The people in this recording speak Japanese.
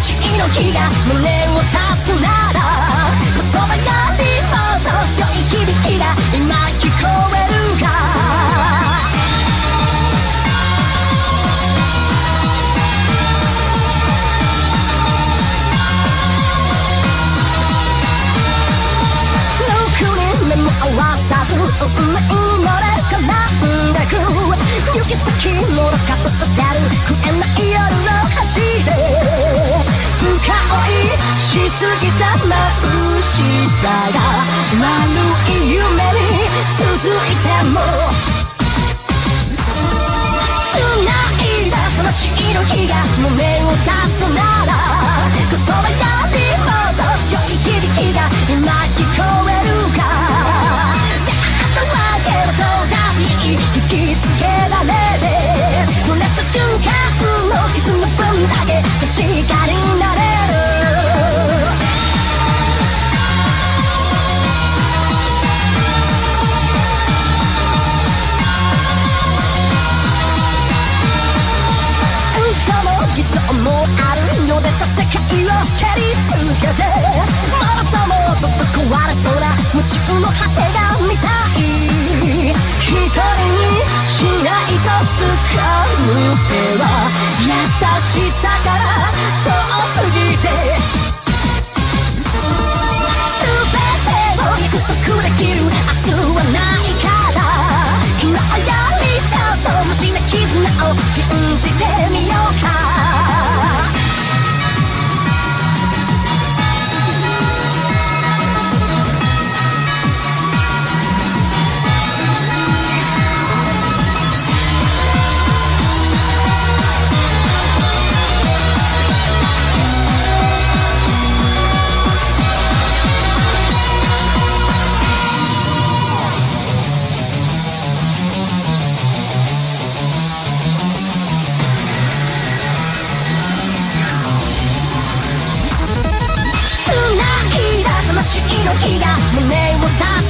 魂の火が胸を刺すなら言葉よりもっと強い響きが今聞こえるか目も合わさず運命のれ絡んでく行き先もろかぶってる食えない夜の端で深追いしすぎた眩しさが悪い夢に続いても繋いだ魂の火が胸を刺すなら言葉よりもっと強い響きが今聞こえるか引きつけられて触れた瞬間の傷の分だけ確かになれる嘘も偽装もあるよ出た世界を蹴り続けてもろともとぶっ壊れそうな夢中の果てが見たい一人にしないと掴む手は優しさから遠すぎて全てを約束できる明日はないから昨日よりちょっとマシな絆を信じてみようか魂の火が胸を刺す